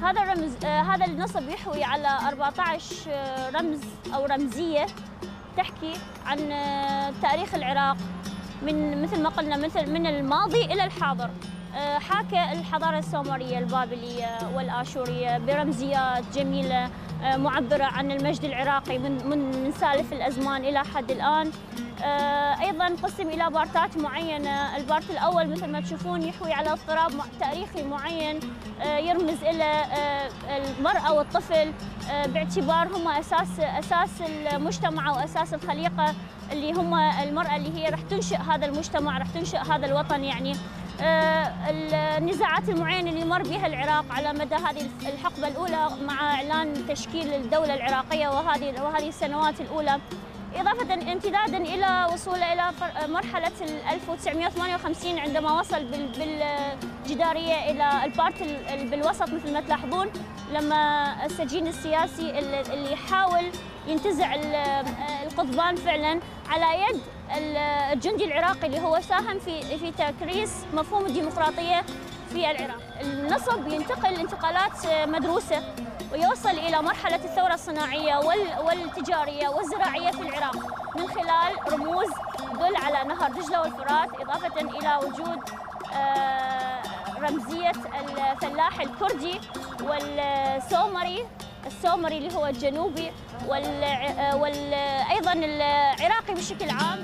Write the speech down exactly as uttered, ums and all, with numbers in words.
هذا الرمز آه، هذا النصب يحوي على أربعة عشر رمز أو رمزية تحكي عن آه، تاريخ العراق من مثل ما قلنا مثل من الماضي إلى الحاضر. آه، حاكى الحضارة السومرية البابلية والآشورية برمزيات جميلة آه، معبرة عن المجد العراقي من من من سالف الأزمان إلى حد الآن. آه، أيضاً قسم إلى بارتات معينة. البارت الأول مثل ما تشوفون يحوي على اضطراب تاريخي معين آه، يرمز إلى آه، المرأة والطفل آه، باعتبار هم أساس أساس المجتمع وأساس الخليقة، اللي هم المرأة اللي هي رح تنشئ هذا المجتمع، رح تنشئ هذا الوطن. يعني آه، النزاعات المعينة اللي مر بها العراق على مدى هذه الحقبة الأولى مع إعلان تشكيل الدولة العراقية وهذه وهذه السنوات الأولى، إضافة امتدادا إلى وصوله إلى مرحلة ألف وتسعمئة وثمانية وخمسين عندما وصل بالجدارية إلى البارت بالوسط مثل ما تلاحظون، لما السجين السياسي اللي يحاول ينتزع القضبان فعلا على يد الجندي العراقي اللي هو ساهم في في تكريس مفهوم الديمقراطية في العراق. النصب ينتقل انتقالات مدروسة ويوصل إلى مرحلة الثورة الصناعية والتجارية والزراعية في العراق من خلال رموز تدل على نهر دجلة والفرات، إضافة إلى وجود رمزية الفلاح الكردي والسومري السومري اللي هو الجنوبي وأيضا العراقي بشكل عام.